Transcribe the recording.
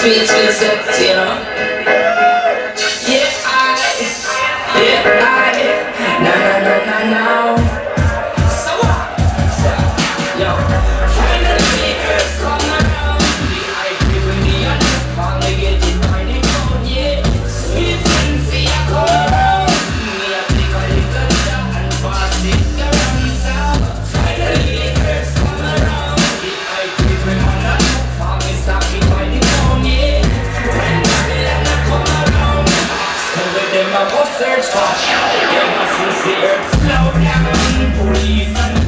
sweet, sweet sex, you know. Yeah, no. So what? Yo, finally Earth come around. The artribe with the other finally getting by the phone, yeah. Sweet things see ya come around. Me a take a little shot and pass it around town. Finally Earth come around. The artribe with my other finally stop it by the phone, yeah. When Babylon come around, so with them I go search for. Ever since the earth slowed down, police and